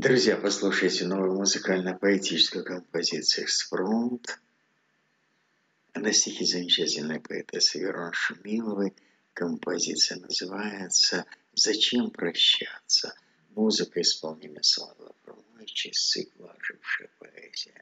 Друзья, послушайте новую музыкально-поэтическую композицию «Экспромт» на стихи замечательной поэтессы Вероны Шумиловой. Композиция называется «Зачем прощаться?». Музыка исполнена Слава Фрумович из цикла «Ожившая поэзия».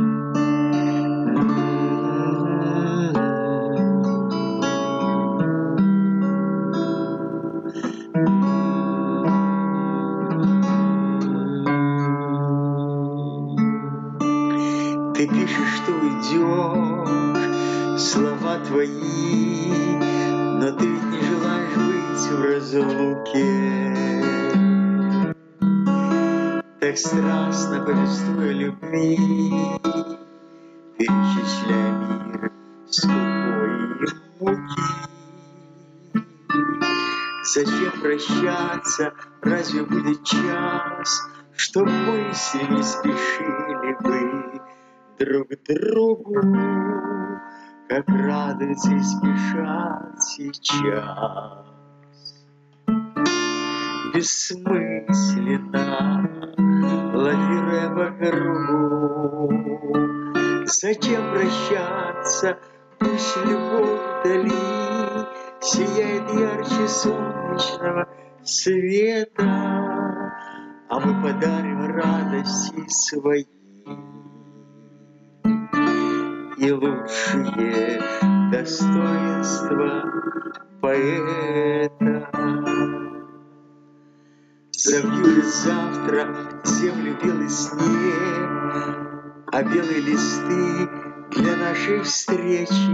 Ты пишешь, что уйдешь, слова твои, но ты ведь не желаешь быть в разлуке. Так страстно повествуя любви, перечисляя мир скупой и муки. Зачем прощаться, разве будет час, чтоб мысли не спешили бы друг к другу, как радуются и спешат сейчас. Бессмысленно лавируя по кругу, зачем прощаться, пусть любовь вдали сияет ярче солнечного света, а мы подарим радости свои и лучшие достоинства поэта. Завьюет завтра землю белый снег, а белые листы для нашей встречи.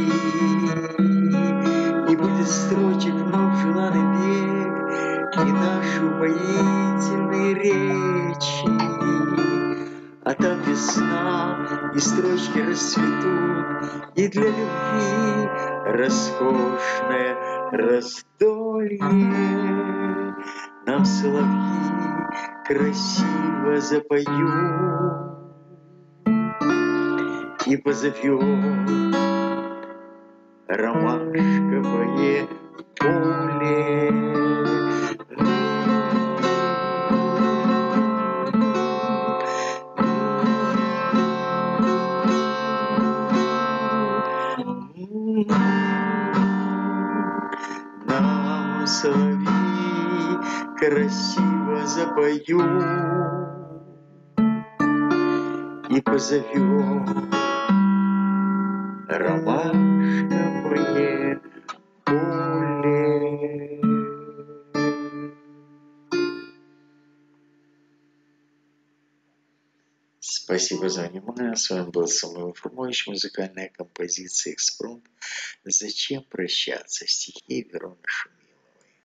И будет строчек вновь желанный бег и наши упоительные речи. А там весна, и строчки расцветут, и для любви роскошное раздолье. Нам соловьи красиво запоют и позовет ромашковое поле. Нам соловьи красиво запоют и позовет ромашковое поле. Спасибо за внимание. С вами был Слава Фрумович. Музыкальная композиция «Экспромт». Зачем прощаться? Стихи Вероны Шумиловой.